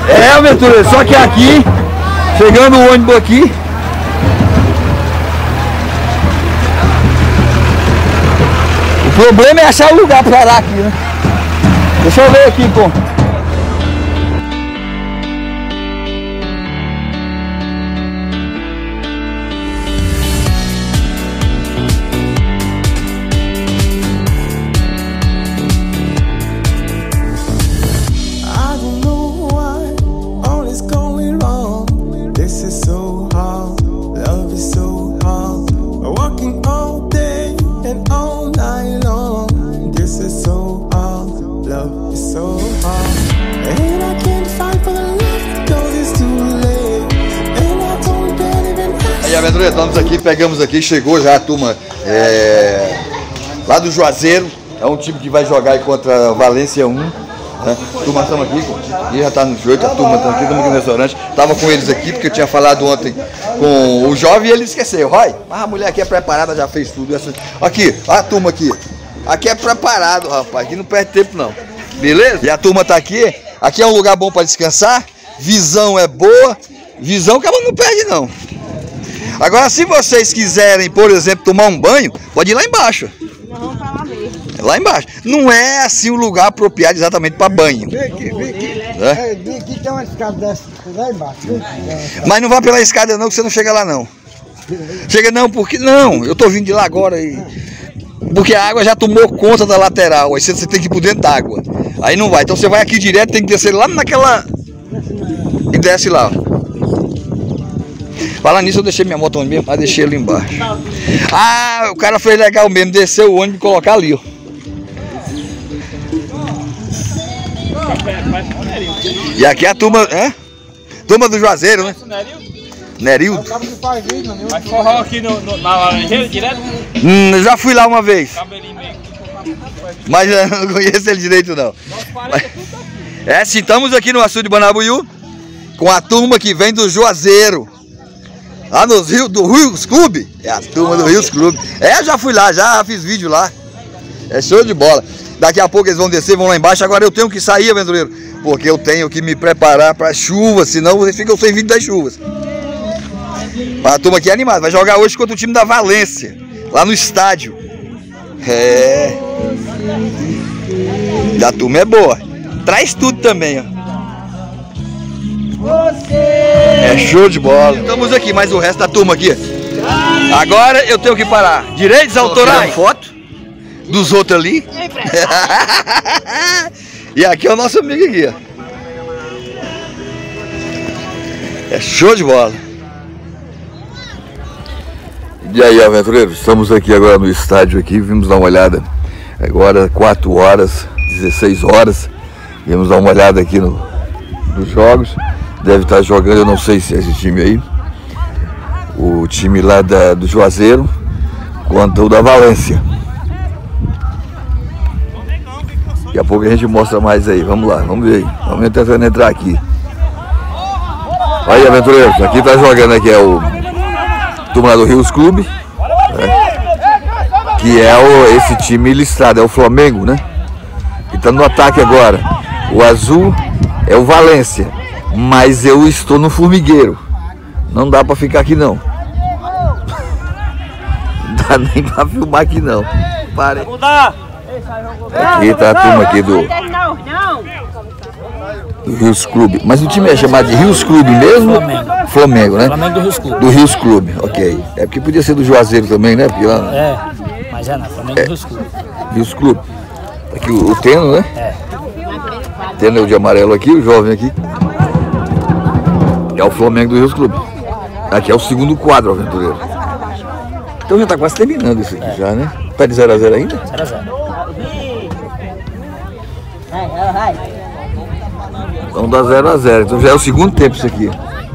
É, aventureiro, só que aqui, chegando o ônibus aqui, o problema é achar o lugar pra parar aqui, né? Deixa eu ver aqui, pô. E aventureiro, estamos aqui, pegamos aqui, chegou já a turma lá do Juazeiro, é um time que vai jogar aí contra a Valência 1. Né? Turma, estamos aqui, e já está no jogo, a turma está aqui, estamos aqui no restaurante. Estava com eles aqui, porque eu tinha falado ontem com o jovem e ele esqueceu. Roy, mas a mulher aqui é preparada, já fez tudo. Aqui, a turma aqui. Aqui é preparado, rapaz, aqui não perde tempo não. Beleza? E a turma está aqui, aqui é um lugar bom para descansar, visão é boa, visão que ela não perde não. Agora, se vocês quiserem, por exemplo, tomar um banho, pode ir lá embaixo. Não, pra lá mesmo. Lá embaixo. Não é assim o lugar apropriado exatamente para banho. Vem aqui. É? Aqui tem uma escada dessa, lá embaixo. Mas não vá pela escada não, que você não chega lá não. Chega não, porque não. Eu tô vindo de lá agora e... Porque a água já tomou conta da lateral. Aí você tem que ir por dentro da água. Aí não vai. Então você vai aqui direto, tem que descer lá naquela... E desce lá. Falar nisso, eu deixei minha moto onde mesmo, mas deixei ali embaixo. Ah, o cara fez legal mesmo, desceu o ônibus e colocar ali, ó. E aqui é a turma, turma do Juazeiro, né? Nerildo. Vai forró aqui na Laranjeira direto? Já fui lá uma vez. Mas eu não conheço ele direito não. Sim, estamos aqui no Açude de Banabuiú com a turma que vem do Juazeiro. Lá do Rios Clube. É a turma do Rios Clube. Eu já fui lá, já fiz vídeo lá. É show de bola. Daqui a pouco eles vão descer, vão lá embaixo. Agora eu tenho que sair, aventureiro, porque eu tenho que me preparar para chuva, senão vocês ficam sem vídeo das chuvas. A turma aqui é animada, vai jogar hoje contra o time da Valência, lá no estádio. E a turma é boa. Traz tudo também, ó. É show de bola. Estamos aqui, mas o resto da turma aqui. Agora eu tenho que parar. Direitos autorais. Foto dos outros ali. E aqui é o nosso amigo aqui, ó. É show de bola. E aí, aventureiros, estamos aqui agora no estádio aqui, vimos dar uma olhada. Agora 4 horas, 16 horas. Vamos dar uma olhada aqui nos jogos. Deve estar jogando, eu não sei se é esse time aí, o time lá do Juazeiro contra o da Valência. Daqui a pouco a gente mostra mais aí, vamos lá, vamos ver aí, vamos tentando entrar aqui. Aí, aventureiros, aqui tá jogando aqui é o turma do Rios Clube, que é esse time listado, é o Flamengo, né? Que tá no ataque agora. O azul é o Valência. Mas eu estou no formigueiro. Não dá pra ficar aqui não. Não dá nem pra filmar aqui não. Pare. Aqui tá a turma aqui do Rios Clube. Mas o time é chamado de Rios Clube mesmo? Flamengo, né? Flamengo do Rios Clube. Do Rios Clube, ok. É porque podia ser do Juazeiro também, né? Porque lá... mas não, Flamengo do Rios Clube. Rios Clube. Aqui o Teno, né? Teno é o de amarelo aqui, o jovem aqui. É o Flamengo do Rios Clube. Aqui é o segundo quadro, aventureiro. Então já tá quase terminando isso aqui já, né? Tá de 0 a 0 ainda? 0 a 0. Então dá 0 a 0. Então já é o segundo tempo isso aqui.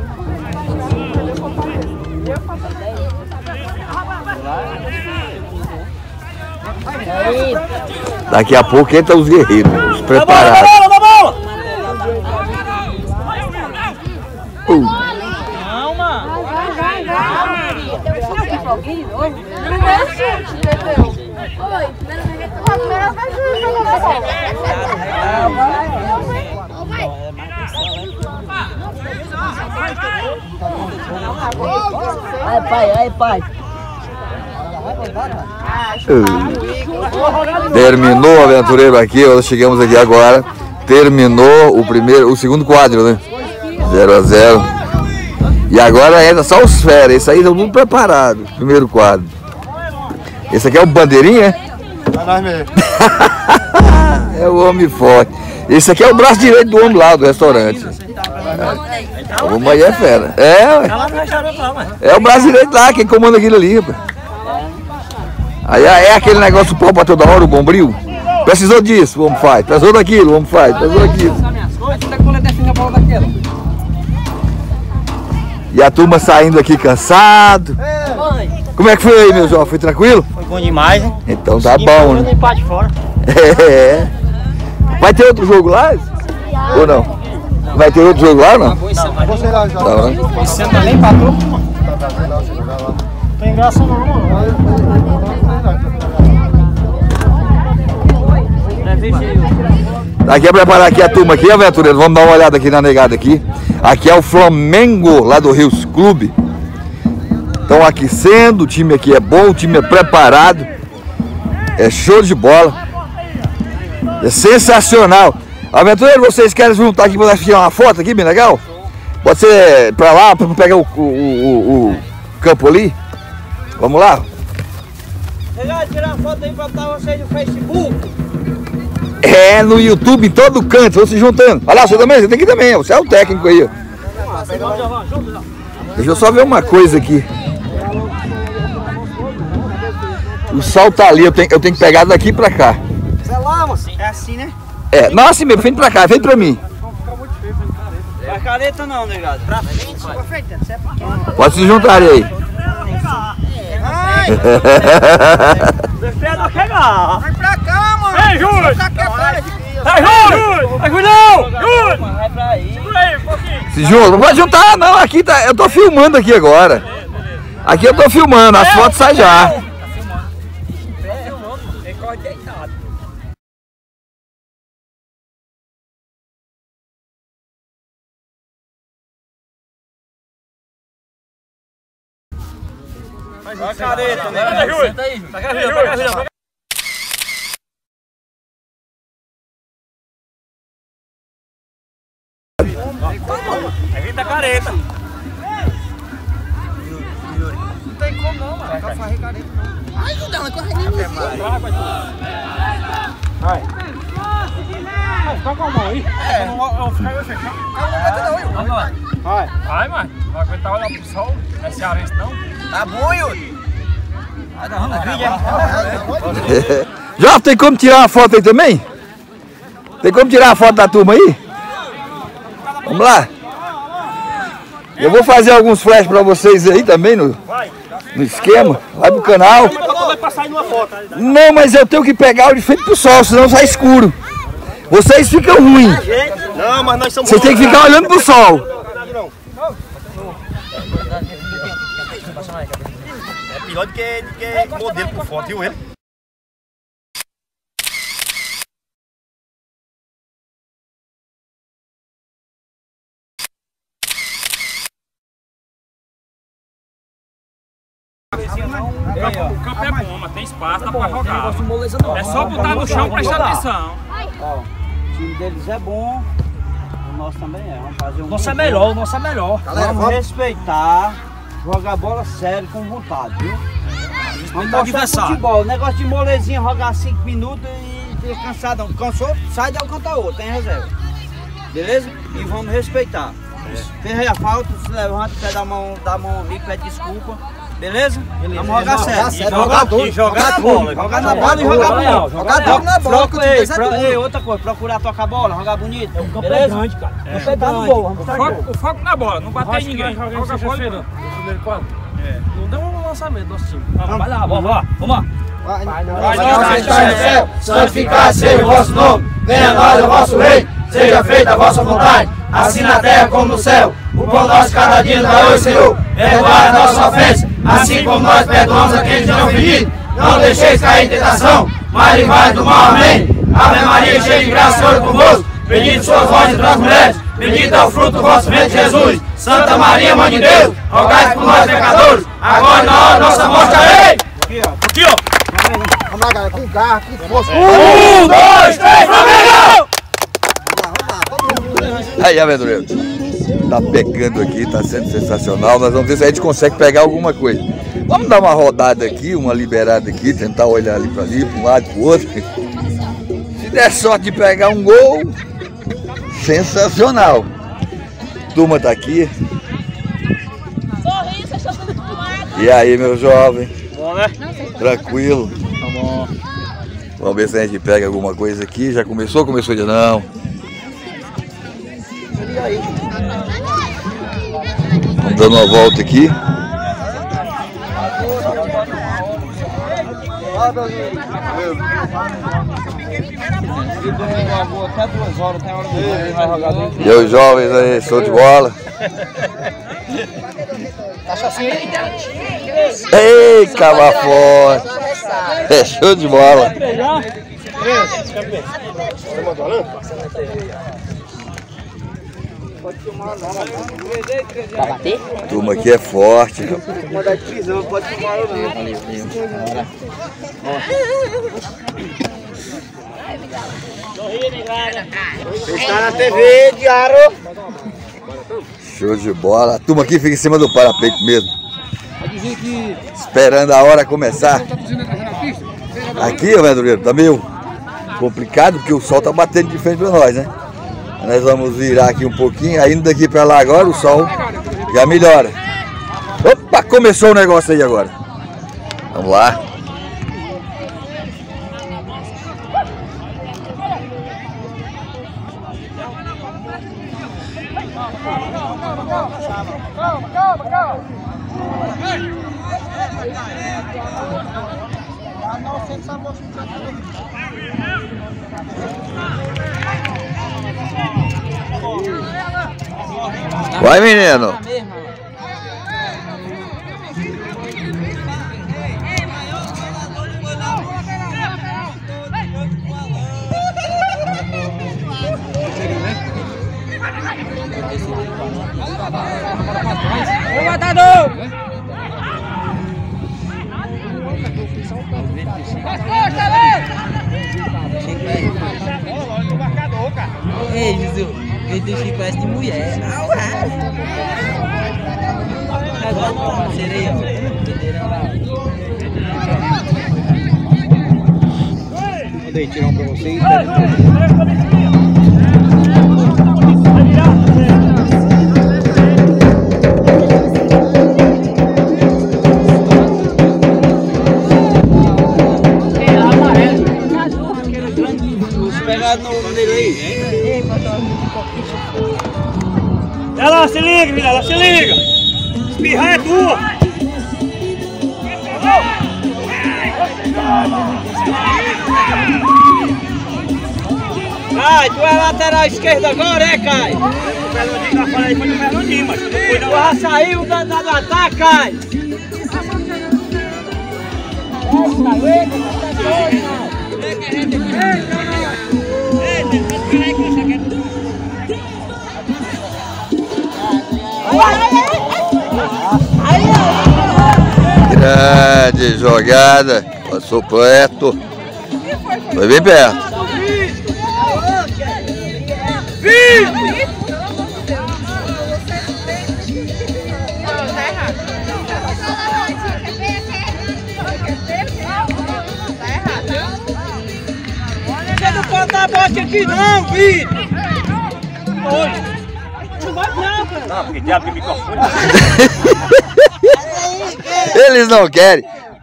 Daqui a pouco entra os guerreiros, os preparados. Aí, pai. Terminou o aventureiro aqui, nós chegamos aqui agora. Terminou o segundo quadro, né? 0-0. E agora entra só os férias. Esse aí estão tudo preparado. Primeiro quadro. Esse aqui é o bandeirinha, é? É nós mesmo. É o homem forte. Esse aqui é o braço direito do homem lá do restaurante. O homem aí é fera. É o braço direito lá, quem comanda aquilo ali, rapaz. Aí é aquele negócio pau pra toda hora, o bombril. Precisou disso, o homem faz. Precisou daquilo, o homem faz. Precisou daquilo. E a turma saindo aqui cansado. Como é que foi aí, meu jovem? Foi tranquilo? Foi bom demais, hein? Então tá bom, né? Empate fora. É. Vai ter outro jogo lá? Ou não? Vai ter outro jogo lá ou não? Você lá já. Não, né? Esse ano também empatou. Tem graça não, Daqui a preparar aqui a turma aqui, aventureiro. Vamos dar uma olhada aqui na negada aqui. Aqui é o Flamengo, lá do Rios Clube. Estão aquecendo, o time aqui é bom, o time é preparado. É show de bola. É sensacional. Aventureiro, vocês querem se juntar aqui para nós tirar uma foto aqui, bem legal? Pode ser para lá, para pegar o campo ali? Vamos lá? Legal, tirar uma foto aí pra botar vocês no Facebook. É, no YouTube, em todo canto, vão se juntando. Olha lá, você também, você tem que ir também, você é o técnico aí. Ó. Deixa eu só ver uma coisa aqui. O sol tá ali, eu tenho que pegar daqui pra cá. É lá, moço. É assim, né? É, não assim mesmo, vem pra cá, vem pra mim. Pra careta não, negado. Pra frente, pra frente. Você é pequeno. Pode se juntarem aí. Deixa eu chegar. Vai pra cá, mano. Ei, Júlio! Vai Júlio! Vai, Julião! Júlio! Vai pra aí. Segura aí um pouquinho. Se junta, não pode juntar não, aqui tá, eu tô filmando aqui agora. Aqui eu tô filmando, as fotos saem já. Vai a careta, né? Vai, Júlio! Senta aí, Vai, Júlio! Aí da careta. Não tem como não, mano. Tá farrei careta não. Ai, não, não corre nem mais. Vai. Fica com a mão aí. Eu ficar aí fechado. Vai, mano. Vai aguentar olhar pro sol. Não é cearense não? Tá bom, Yuri? Vai dar no vídeo, Já tem como tirar uma foto aí também? Tem como tirar a foto da turma aí? Vamos lá. Eu vou fazer alguns flash pra vocês aí também no esquema. Vai pro canal. Não, mas eu tenho que pegar o de frente pro sol, senão sai escuro. Vocês ficam ruins. Não, mas nós somos. Vocês têm que ficar olhando pro sol. É pior do que modelo por foto, viu ele? O campo é bom, mas tem espaço, dá pra jogar. É só botar no chão e prestar atenção. Ó, o time deles é bom, o nosso também é. Vamos fazer um. Nosso é melhor, o nosso é melhor. Vamos respeitar, jogar bola sério com vontade, viu? Vamos mostrar futebol. O negócio de molezinha, jogar 5 minutos e ter cansadão. Cansou, sai de um canto a outro, tem reserva. Beleza? E vamos respeitar. Fez aí a falta, se levanta, pede a mão amigo, pede desculpa. Beleza? Vamos jogar sério. E jogar bola. Jogar na bola e jogar bonito. Jogar na bola. Ei, outra coisa, procurar tocar a bola, jogar bonito. É um campo grande, cara. O campo é grande. O foco na bola, não bater em ninguém. Joga a bola. Primeiro quadro? Não deu um lançamento nosso time. Vai lá, vamos lá. Pai nosso que está no céu, santificado seja o vosso nome. Venha a nós o vosso reino. Seja feita a vossa vontade, assim na terra como no céu. O pão nosso cada dia nos dá hoje, Senhor. Perdoai as nossas ofensas, assim como nós perdoamos a quem nos tem ofendido. Não deixeis cair em tentação, mas livrai do mal. Amém. Ave Maria, cheia de graça, Senhor é convosco. Bendito sois vós entre as mulheres, Bendito é o fruto do vosso ventre, Jesus. Santa Maria, Mãe de Deus, rogai por nós pecadores, agora e na hora da nossa morte. Amém. Aqui, ó. Vamos lá, galera, com garra, com força. 1, 2, 3, Flamengo! Aí, aventureiro. Tá pegando aqui, tá sendo sensacional. Nós vamos ver se a gente consegue pegar alguma coisa. Vamos dar uma rodada aqui, uma liberada aqui, tentar olhar ali para um lado, pro outro. Se der sorte de pegar um gol, sensacional. Turma tá aqui. E aí, meu jovem? Bom, né? Tranquilo? Tá bom. Vamos ver se a gente pega alguma coisa aqui. Já começou? Começou de não. Vamos dando uma volta aqui. E os jovens aí, show de bola. Ei, cava forte. É show de bola. Turma aqui é forte. Está na TV, diário. Show de bola. A turma aqui fica em cima do parapeito mesmo. Esperando a hora começar. Aqui, aventureiro, tá meio complicado porque o sol tá batendo de frente pra nós, né? Nós vamos virar aqui um pouquinho, aí indo daqui pra lá agora o sol já melhora. Opa, começou o negócio aí agora. Vamos lá. Vai, menino. Ô, matador! Ei, Jesus, ele tem que parece de mulher. Agora tá, sereia, ó. Mandei tirar um pra vocês. Olha lá, se liga, Mirella, se liga! Espirrar é tua! Cai, tu é lateral esquerdo agora, é, Cai? O Fernandinho já falei, foi no Fernandinho, mas tu foi Tu já saiu do ataque, Cai! Grande jogada. Passou perto. Foi bem perto. Você não pode dar bote aqui não, Vitor! Não vai não, cara! Não, porque diabo de microfone. Eles não querem.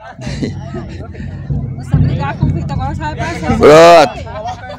Você brigar com o Vitor agora, você vai aparecer. Pronto.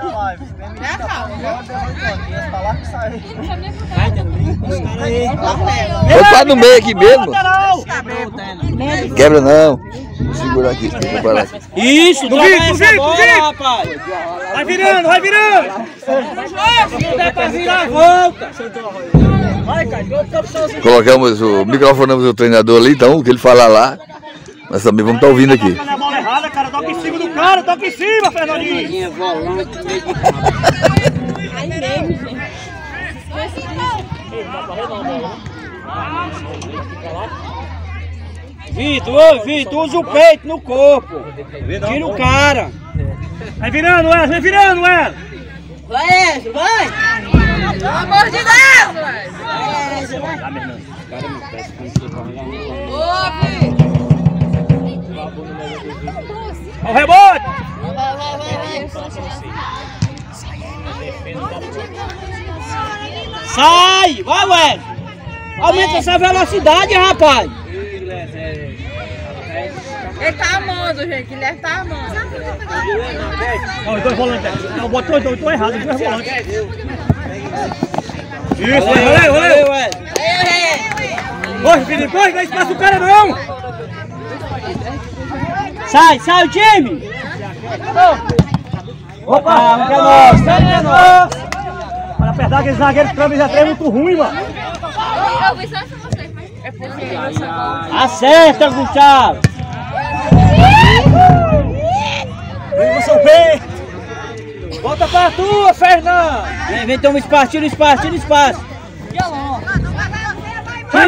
Vou ficar no meio aqui mesmo. Quebra não. Vou segurar aqui. Vou parar aqui. Isso, Do Vitor, rapaz! Vai virando, vai virando! Se não der pra virar, volta! Vai, Caio, Colocamos o microfonamos o treinador ali, então o que ele falar lá, nós também vamos estar ouvindo aqui. Toca na bola errada, cara, toca em cima do cara, toca em cima, Fernandinho! volante, meio de Aí mesmo, gente. Vitor, usa o peito no corpo. Tira o cara. Vai virando, Wesley, vai virando, Wesley. Vai, Wesley, vai. Pelo amor de Deus, velho. Olha o rebote. Sai, vai, Wesley. Aumenta essa velocidade, rapaz. Ele tá amando, gente. Guilherme tá amando. Olha os dois volantes. Não, botou errado, os dois volantes. Isso, valeu. Corre, Felipe, corre, não espaça o cara não. Sai o time. Opa, que é nosso. Para apertar aquele zagueiro que já é muito ruim, mano. Eu vi só isso vocês, mas é porque Acerta, Gustavo. Vem, São Pedro. Volta pra tua, Fernando. Vem, toma espaço, tira o espaço. Tira o espaço. Vai.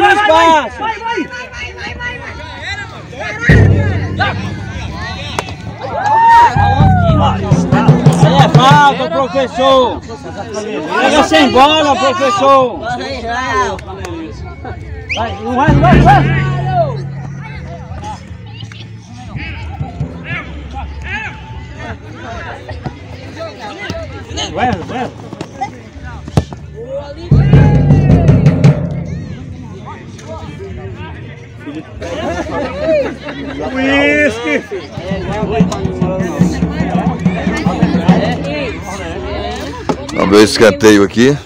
Aí é falta, professor. Pega sem bola, professor. Vai. Vai. Whisky! Vamos ver o escanteio aqui.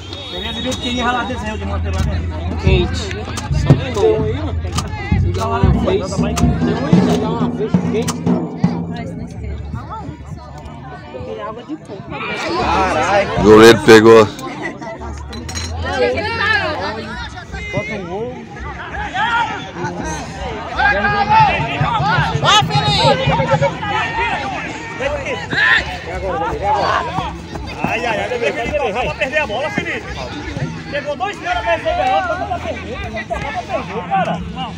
O goleiro pegou. Vai, Felipe! Ai, vai perder a bola, Felipe. Pegou dois caras pra receber a bola, pra perder. Vai tocar pra perder, cara.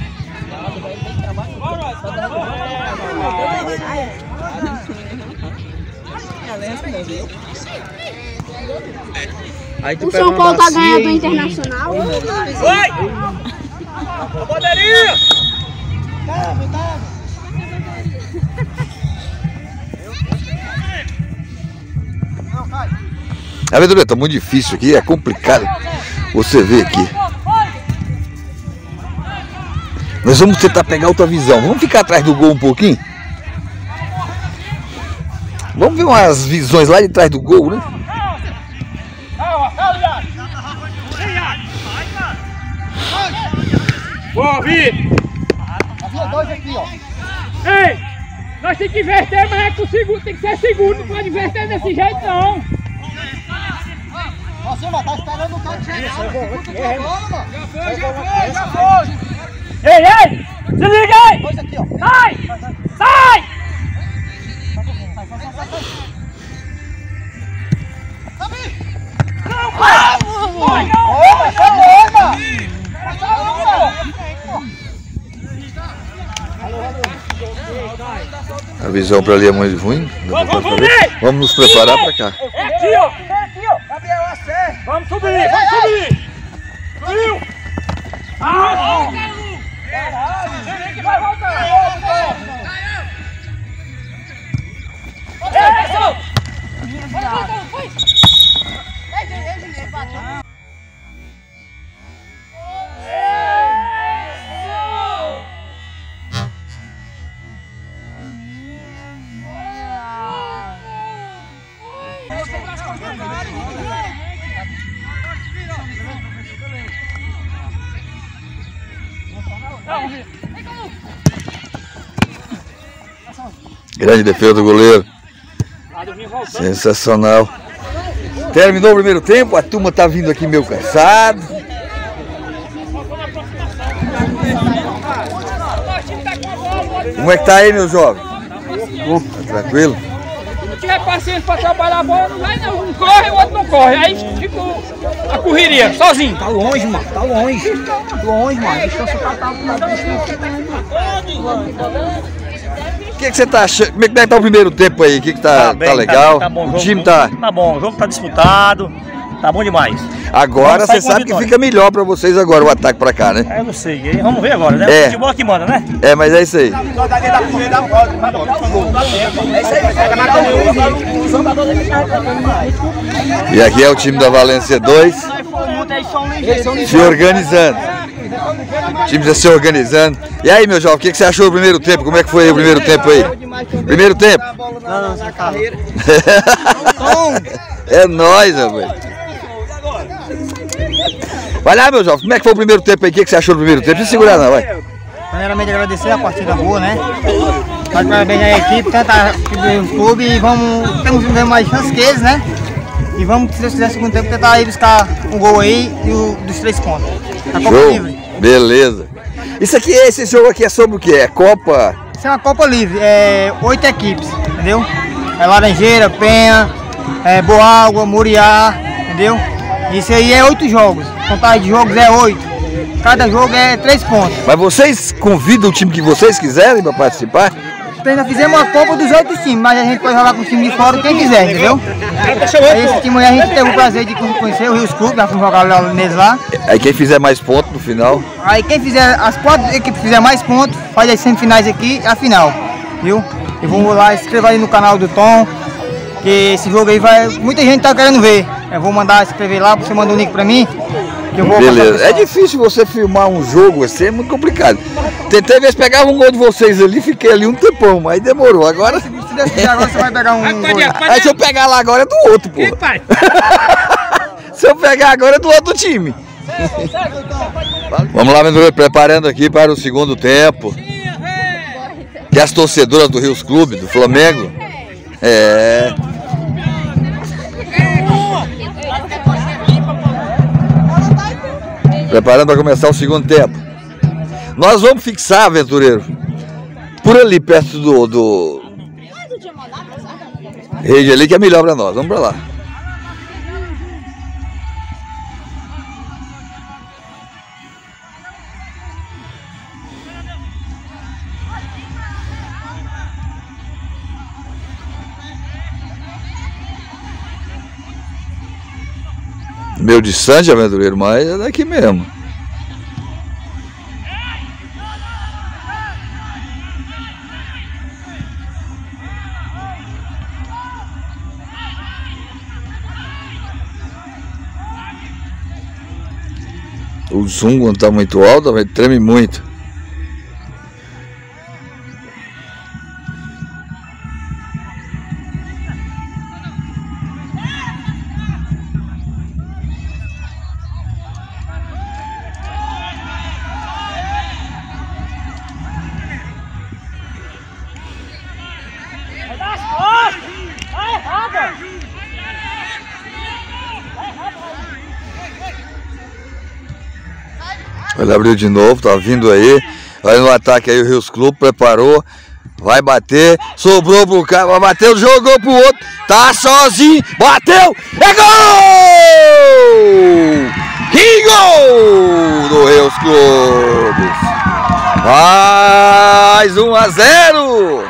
O São Paulo tá ganhando do Internacional. Vai! A bandeirinha! A verdade tá muito difícil aqui, é complicado você ver aqui. Nós vamos tentar pegar outra visão. Vamos ficar atrás do gol um pouquinho? Vamos ver umas visões lá de trás do gol, né? Boa, Vitor! Dois aqui, ó. Ei! Nós temos que inverter, mas é que o segundo tem que ser segundo, não pode inverter desse jeito não! Nossa, mano, tá esperando o cara chegar. Já foi! Ei! Se liga aí! Dois aqui, ó. Sai! A visão para ali é muito ruim. Vamos nos preparar para cá. Aqui, ó! Gabriel, acerta! Vamos subir! Subiu! Vem que vai voltar! Grande defesa do goleiro. Sensacional. Terminou o primeiro tempo, a turma tá vindo aqui meio cansado. Como é que tá aí, meu jovem? Tá tranquilo? tiver paciência pra trabalhar a bola, não vai não. Um corre, o outro não corre. Aí fica a correria, sozinho. Tá longe, mano. Tá longe. Longe, mano. Deixa eu soltar O que você tá achando? Como é que tá o primeiro tempo aí? O que tá legal? Tá bom, o time tá... Tá bom, o jogo tá disputado, tá bom demais. Agora você sabe que fica melhor pra vocês agora o ataque pra cá, né? Eu não sei, vamos ver agora, né? O futebol que manda, né? É, mas é isso aí. E aqui é o time da Valência 2 se organizando. O time já se organizando. E aí, meu jovem, o que você achou do primeiro tempo? Como é que foi o primeiro tempo aí? Primeiro tempo? Não, carreira. É nóis, rapaz. Vai lá, meu jovem, como é que foi o primeiro tempo aí? O que você achou do primeiro tempo? Não segurar não, vai. Primeiramente agradecer a partida boa, né? Mas parabéns à equipe, tentar o clube e temos mais chances que eles, né? E vamos, se Deus quiser, segundo tempo, tentar aí buscar um gol aí e dos 3 pontos. A Copa Livre. Beleza. Esse jogo aqui é sobre o que? É Copa? Isso é uma Copa Livre, 8 equipes, entendeu? É Laranjeira, Penha, Boágua, Muriá, entendeu? Isso aí é 8 jogos, a contagem de jogos é 8. Cada jogo é 3 pontos. Mas vocês convidam o time que vocês quiserem para participar? Ainda fizemos uma Copa dos outros times, mas a gente pode jogar com o time de fora quem quiser, entendeu? Aí esse time aí a gente teve o prazer de conhecer o Rios Clube, nós fomos jogar neles lá. Aí quem fizer mais pontos no final? Aí quem fizer, as 4 equipes que fizer mais pontos, faz as semifinais aqui e a final, viu? E vamos lá, se inscreva aí no canal do Tom, que esse jogo aí muita gente tá querendo ver. Eu vou mandar se inscrever lá, você manda o link pra mim. Beleza, é difícil você filmar um jogo assim, é muito complicado. Tentei ver se pegava um gol de vocês ali, fiquei ali um tempão, mas demorou. Agora, se Deus quiser, agora você vai pegar um gol. Aí se eu pegar lá agora é do outro, pô. Se eu pegar agora é do outro time. Vamos lá, aventureiro, preparando aqui para o segundo tempo. Que as torcedoras do Rios Clube, do Flamengo, preparando para começar o segundo tempo. Nós vamos fixar, aventureiro, por ali, perto do rede ali, que é melhor para nós. Vamos para lá. Meio distante, aventureiro, mas é daqui mesmo. O zoom, quando tá muito alto, treme muito. Ele abriu de novo, tá vindo aí. Vai no ataque aí o Rios Clube, preparou. Vai bater, sobrou pro cara, vai bater, jogou pro outro. Tá sozinho, bateu, é gol! Que gol do Rios Clube! Mais 1-0!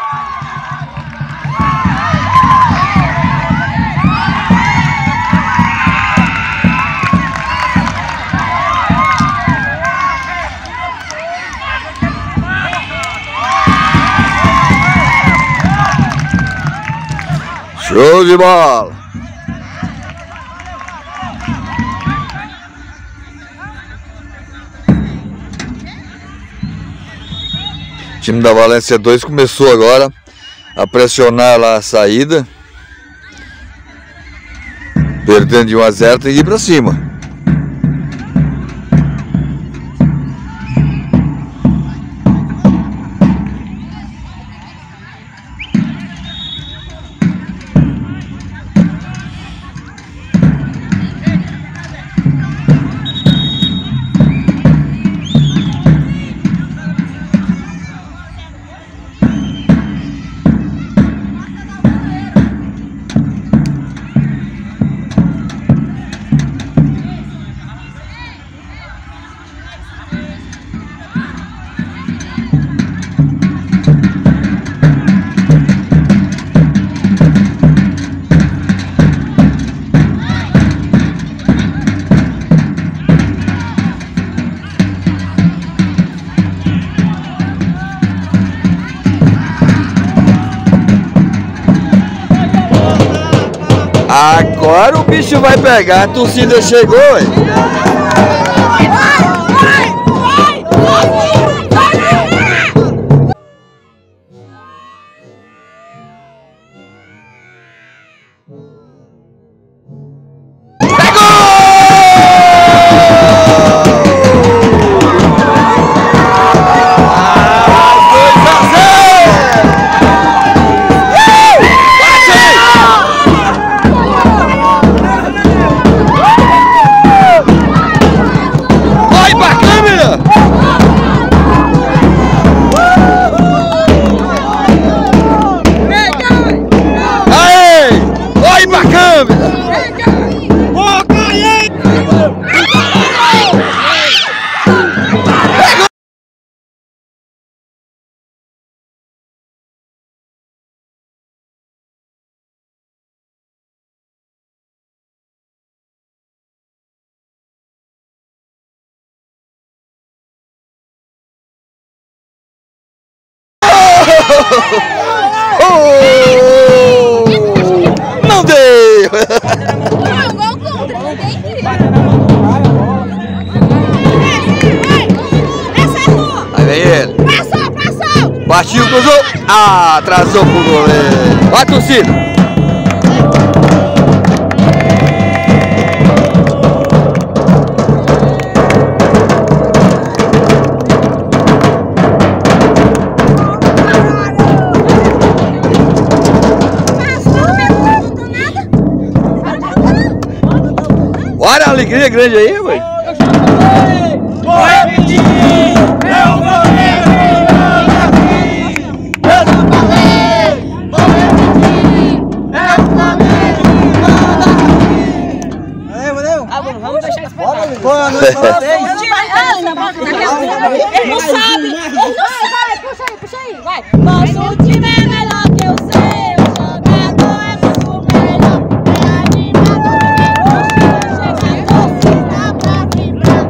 Show de bola! O time da Valência 2 começou agora a pressionar lá a saída. Perdendo de 1-0, tem que ir pra cima. Agora o bicho vai pegar, a torcida chegou, hein? Não deu! Aí vem ele. Passou! Partiu, cruzou! Ah, atrasou pro goleiro. Vai, torcida! Olha a alegria grande aí, ué. Vou repetir, eu vou repetir. Eu não falei, vou repetir, é o Flamengo que manda aqui. Valeu. Vamos deixar esse pedaço. Boa noite pra vocês. Ele não sabe. Puxa aí, vai. Nosso time é melhor que o seu. O jogador é muito melhor. É animado. Chega a torcida pra vibrar.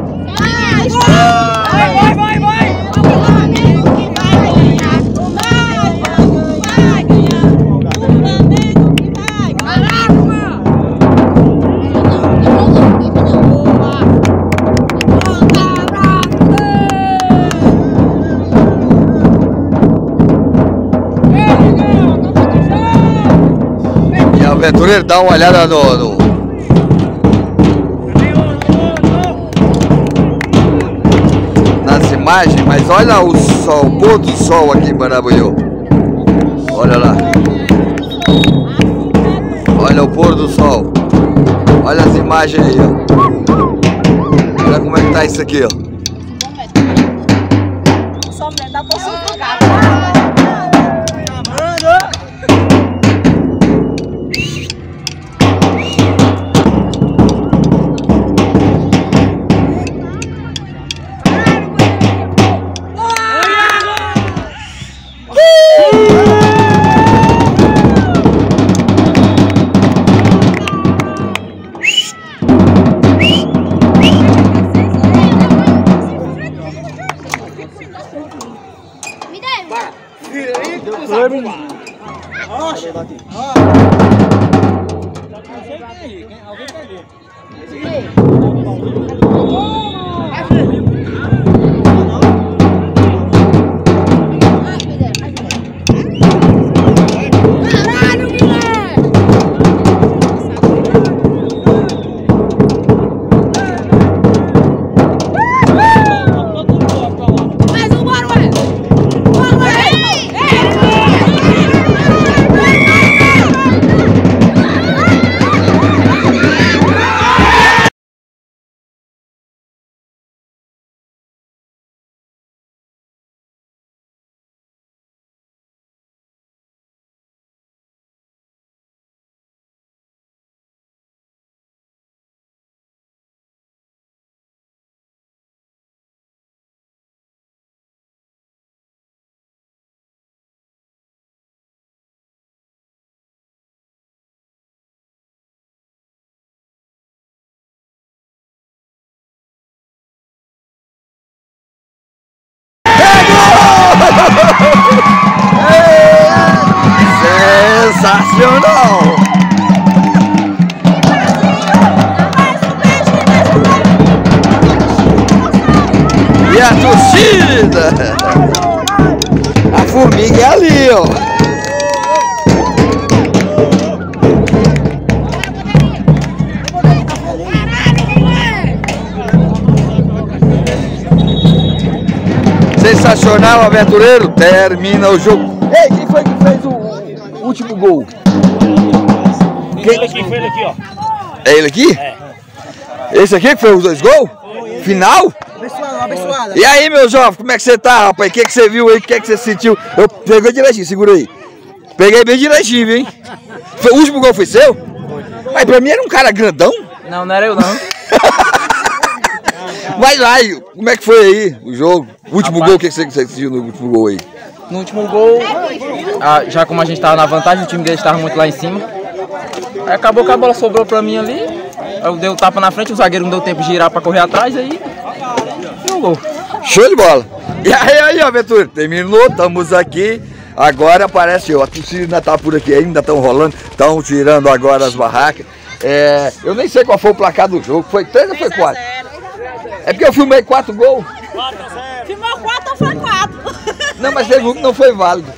Vai. O Flamengo que vai ganhar. O Flamengo vai ganhar. O Flamengo que vai ganhar. Aventureiro, dá uma olhada nas imagens, mas olha o sol, o pôr do sol aqui em Marabuiú. Olha lá. Olha o pôr do sol. Olha as imagens aí, ó. Olha como é que tá isso aqui, ó. Só dá pra sufocar. Sensacional! a torcida! A formiga é ali, ó. Sensacional, aventureiro. Termina o jogo. Ei, quem foi que fez o último gol? Ele aqui, foi ele aqui, ó. É ele aqui? É. Esse aqui que fez os 2 gols? Final? Abençoada. E aí, meu jovem, como é que você tá, rapaz? O que você viu aí? O que você sentiu? Eu peguei direitinho, segura aí. Peguei bem direitinho, hein? O último gol foi seu? Mas pra mim era um cara grandão. Não era eu não. Mas aí, como é que foi aí o jogo? O último gol, o que você sentiu no último gol aí? No último gol, já como a gente estava na vantagem, o time dele estava muito lá em cima. Aí acabou que a bola sobrou pra mim ali. Eu dei o tapa na frente, o zagueiro não deu tempo de girar pra correr atrás, aí um gol. Show de bola! E aí, aventura, terminou, estamos aqui. Agora aparece, ó, a torcida ainda tá por aqui, ainda estão rolando, estão tirando agora as barracas. Eu nem sei qual foi o placar do jogo, foi 3 ou foi 4? É porque eu filmei 4 gols. 4-0. Filmou 4 ou foi 4? Não, mas teve um que não foi válido.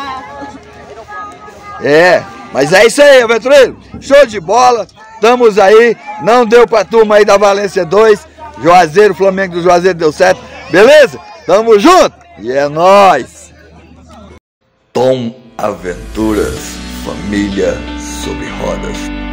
Mas é isso aí, aventureiro. Show de bola. Estamos aí. Não deu pra turma aí da Valência 2. Juazeiro, Flamengo do Juazeiro deu certo. Beleza? Tamo junto. E é nóis. Tom Aventuras. Família sobre rodas.